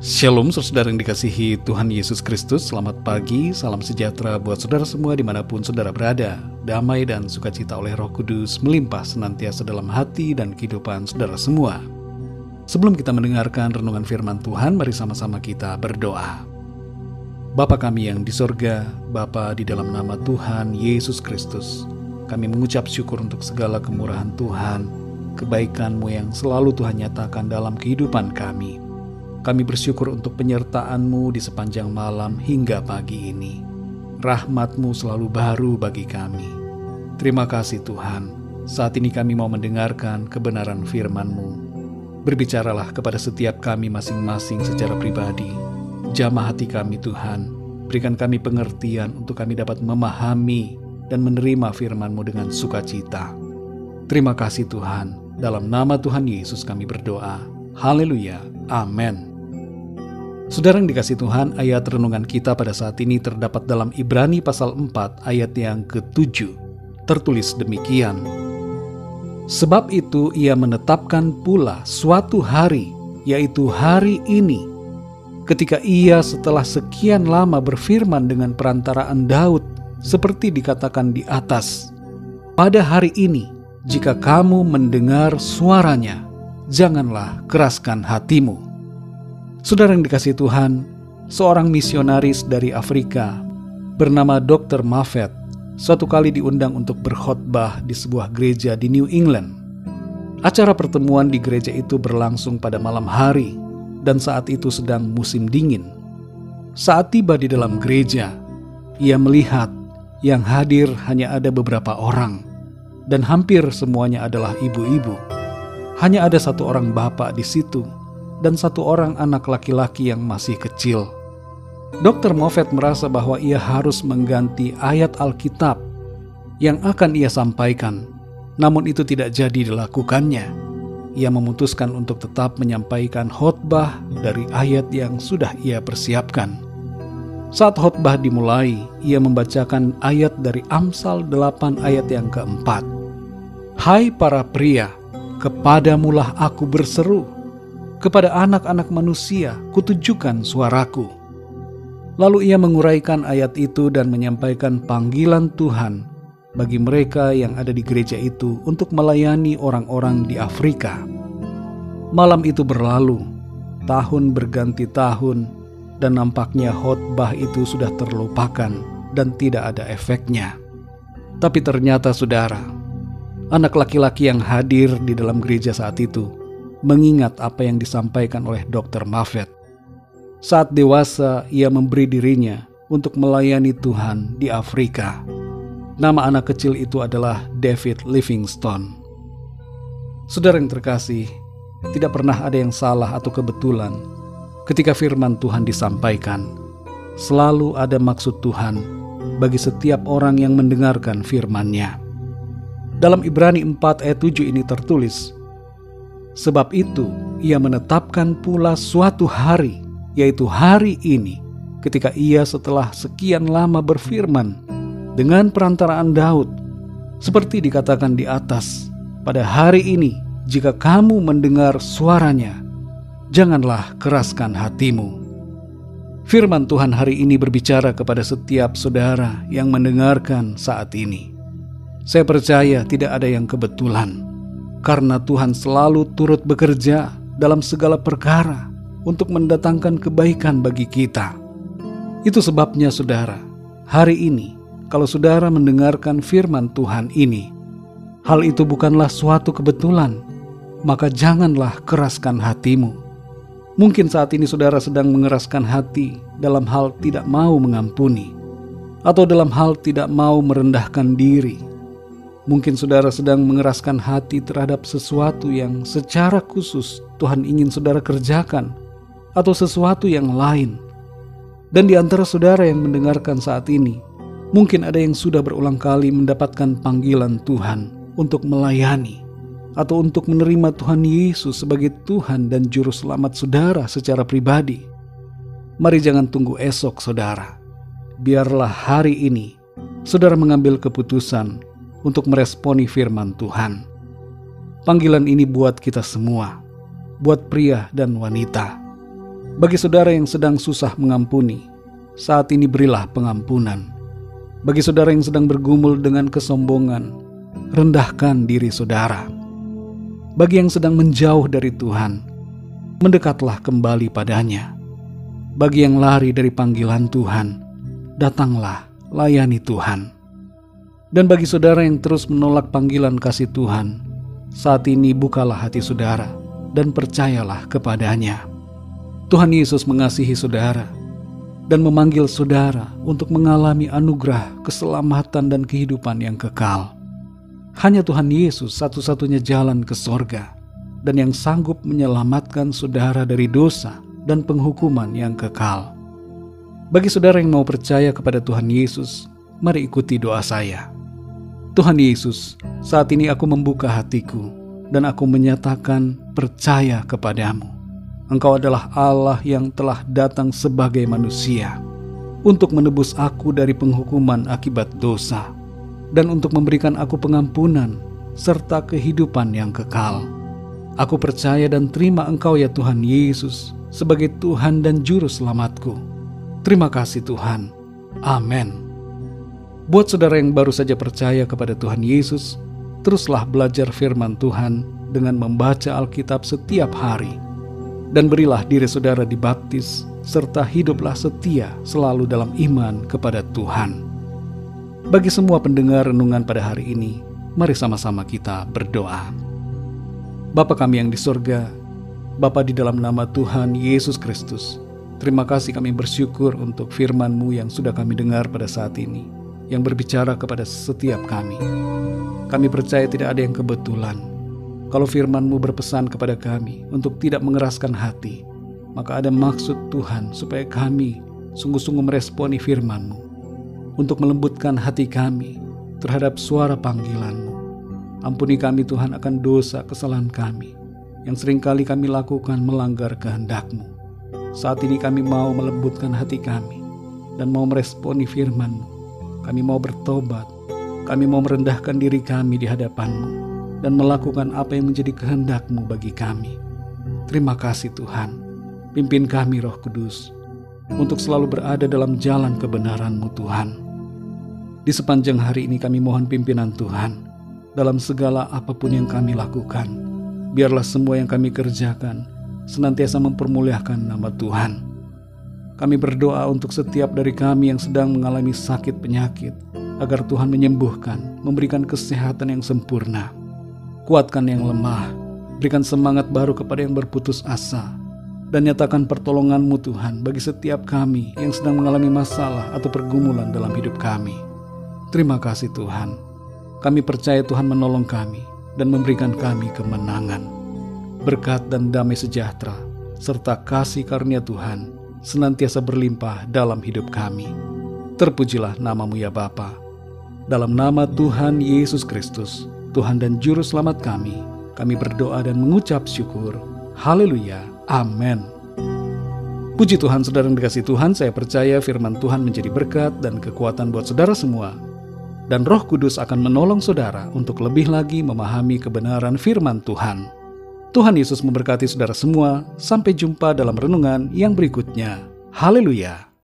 Shalom saudara yang dikasihi Tuhan Yesus Kristus. Selamat pagi, salam sejahtera buat saudara semua dimanapun saudara berada. Damai dan sukacita oleh Roh Kudus melimpah senantiasa dalam hati dan kehidupan saudara semua. Sebelum kita mendengarkan renungan firman Tuhan, mari sama-sama kita berdoa. Bapa kami yang di sorga, Bapa, di dalam nama Tuhan Yesus Kristus, kami mengucap syukur untuk segala kemurahan Tuhan, kebaikan-Mu yang selalu Tuhan nyatakan dalam kehidupan kami. Kami bersyukur untuk penyertaan-Mu di sepanjang malam hingga pagi ini. Rahmat-Mu selalu baru bagi kami. Terima kasih Tuhan, saat ini kami mau mendengarkan kebenaran firman-Mu. Berbicaralah kepada setiap kami masing-masing secara pribadi. Jamah hati kami Tuhan, berikan kami pengertian untuk kami dapat memahami dan menerima firman-Mu dengan sukacita. Terima kasih Tuhan, dalam nama Tuhan Yesus kami berdoa. Haleluya, amin. Saudara yang dikasihi Tuhan, ayat renungan kita pada saat ini terdapat dalam Ibrani pasal 4 ayat yang ke-7. Tertulis demikian. Sebab itu ia menetapkan pula suatu hari, yaitu hari ini, ketika ia setelah sekian lama berfirman dengan perantaraan Daud, seperti dikatakan di atas. Pada hari ini, jika kamu mendengar suaranya, janganlah keraskan hatimu. Saudara yang dikasihi Tuhan, seorang misionaris dari Afrika bernama Dr. Mavet suatu kali diundang untuk berkhotbah di sebuah gereja di New England. Acara pertemuan di gereja itu berlangsung pada malam hari dan saat itu sedang musim dingin. Saat tiba di dalam gereja, ia melihat yang hadir hanya ada beberapa orang dan hampir semuanya adalah ibu-ibu. Hanya ada satu orang bapak di situ dan satu orang anak laki-laki yang masih kecil. Dr. Mavet merasa bahwa ia harus mengganti ayat Alkitab yang akan ia sampaikan, namun itu tidak jadi dilakukannya. Ia memutuskan untuk tetap menyampaikan khotbah dari ayat yang sudah ia persiapkan. Saat khotbah dimulai, ia membacakan ayat dari Amsal 8 ayat yang keempat. Hai para pria, kepadamulah aku berseru, kepada anak-anak manusia kutujukan suaraku. Lalu ia menguraikan ayat itu dan menyampaikan panggilan Tuhan bagi mereka yang ada di gereja itu untuk melayani orang-orang di Afrika. Malam itu berlalu, tahun berganti tahun, dan nampaknya khotbah itu sudah terlupakan dan tidak ada efeknya. Tapi ternyata saudara, anak laki-laki yang hadir di dalam gereja saat itu mengingat apa yang disampaikan oleh Dr. Mavet. Saat dewasa, ia memberi dirinya untuk melayani Tuhan di Afrika. Nama anak kecil itu adalah David Livingstone. Saudara yang terkasih, tidak pernah ada yang salah atau kebetulan ketika firman Tuhan disampaikan. Selalu ada maksud Tuhan bagi setiap orang yang mendengarkan firman-Nya. Dalam Ibrani 4 ayat 7 ini tertulis, sebab itu ia menetapkan pula suatu hari, yaitu hari ini, ketika ia setelah sekian lama berfirman dengan perantaraan Daud, seperti dikatakan di atas. Pada hari ini, jika kamu mendengar suaranya, janganlah keraskan hatimu. Firman Tuhan hari ini berbicara kepada setiap saudara yang mendengarkan saat ini. Saya percaya tidak ada yang kebetulan, karena Tuhan selalu turut bekerja dalam segala perkara untuk mendatangkan kebaikan bagi kita. Itu sebabnya saudara, hari ini kalau saudara mendengarkan firman Tuhan ini, hal itu bukanlah suatu kebetulan, maka janganlah keraskan hatimu. Mungkin saat ini saudara sedang mengeraskan hati dalam hal tidak mau mengampuni, atau dalam hal tidak mau merendahkan diri. Mungkin saudara sedang mengeraskan hati terhadap sesuatu yang secara khusus Tuhan ingin saudara kerjakan, atau sesuatu yang lain. Dan di antara saudara yang mendengarkan saat ini, mungkin ada yang sudah berulang kali mendapatkan panggilan Tuhan untuk melayani, atau untuk menerima Tuhan Yesus sebagai Tuhan dan Juru Selamat saudara secara pribadi. Mari jangan tunggu esok saudara. Biarlah hari ini saudara mengambil keputusan untuk meresponi firman Tuhan. Panggilan ini buat kita semua, buat pria dan wanita. Bagi saudara yang sedang susah mengampuni, saat ini berilah pengampunan. Bagi saudara yang sedang bergumul dengan kesombongan, rendahkan diri saudara. Bagi yang sedang menjauh dari Tuhan, mendekatlah kembali padanya. Bagi yang lari dari panggilan Tuhan, datanglah layani Tuhan. Dan bagi saudara yang terus menolak panggilan kasih Tuhan, saat ini bukalah hati saudara dan percayalah kepadanya. Tuhan Yesus mengasihi saudara dan memanggil saudara untuk mengalami anugerah keselamatan dan kehidupan yang kekal. Hanya Tuhan Yesus satu-satunya jalan ke sorga dan yang sanggup menyelamatkan saudara dari dosa dan penghukuman yang kekal. Bagi saudara yang mau percaya kepada Tuhan Yesus, mari ikuti doa saya. Tuhan Yesus, saat ini aku membuka hatiku dan aku menyatakan percaya kepadamu. Engkau adalah Allah yang telah datang sebagai manusia untuk menebus aku dari penghukuman akibat dosa dan untuk memberikan aku pengampunan serta kehidupan yang kekal. Aku percaya dan terima Engkau ya Tuhan Yesus sebagai Tuhan dan Juru Selamatku. Terima kasih Tuhan. Amin. Buat saudara yang baru saja percaya kepada Tuhan Yesus, teruslah belajar firman Tuhan dengan membaca Alkitab setiap hari. Dan berilah diri saudara dibaptis, serta hiduplah setia selalu dalam iman kepada Tuhan. Bagi semua pendengar renungan pada hari ini, mari sama-sama kita berdoa. Bapa kami yang di sorga, Bapa di dalam nama Tuhan Yesus Kristus, terima kasih kami bersyukur untuk firman-Mu yang sudah kami dengar pada saat ini, yang berbicara kepada setiap kami. Kami percaya tidak ada yang kebetulan. Kalau firman-Mu berpesan kepada kami untuk tidak mengeraskan hati, maka ada maksud Tuhan supaya kami sungguh-sungguh meresponi firman-Mu, untuk melembutkan hati kami terhadap suara panggilan-Mu. Ampuni kami Tuhan akan dosa kesalahan kami, yang seringkali kami lakukan melanggar kehendak-Mu. Saat ini kami mau melembutkan hati kami, dan mau meresponi firman-Mu. Kami mau bertobat, kami mau merendahkan diri kami di hadapan-Mu, dan melakukan apa yang menjadi kehendak-Mu bagi kami. Terima kasih Tuhan. Pimpin kami Roh Kudus, untuk selalu berada dalam jalan kebenaran-Mu Tuhan. Di sepanjang hari ini kami mohon pimpinan Tuhan, dalam segala apapun yang kami lakukan. Biarlah semua yang kami kerjakan senantiasa mempermuliakan nama Tuhan. Kami berdoa untuk setiap dari kami yang sedang mengalami sakit penyakit, agar Tuhan menyembuhkan, memberikan kesehatan yang sempurna. Kuatkan yang lemah, berikan semangat baru kepada yang berputus asa, dan nyatakan pertolongan-Mu Tuhan bagi setiap kami yang sedang mengalami masalah atau pergumulan dalam hidup kami. Terima kasih Tuhan. Kami percaya Tuhan menolong kami dan memberikan kami kemenangan. Berkat dan damai sejahtera serta kasih karunia Tuhan senantiasa berlimpah dalam hidup kami. Terpujilah nama-Mu ya Bapa. Dalam nama Tuhan Yesus Kristus, Tuhan dan Juru Selamat kami berdoa dan mengucap syukur. Haleluya. Amin. Puji Tuhan saudara yang dikasihi Tuhan, saya percaya firman Tuhan menjadi berkat dan kekuatan buat saudara semua. Dan Roh Kudus akan menolong saudara untuk lebih lagi memahami kebenaran firman Tuhan. Tuhan Yesus memberkati saudara semua. Sampai jumpa dalam renungan yang berikutnya. Haleluya.